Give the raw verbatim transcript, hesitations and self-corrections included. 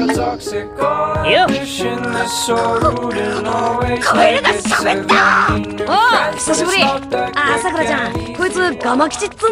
よっ。 カエルが喋った。おう久しぶり。あ、さくらちゃん、こいつガマ吉っつ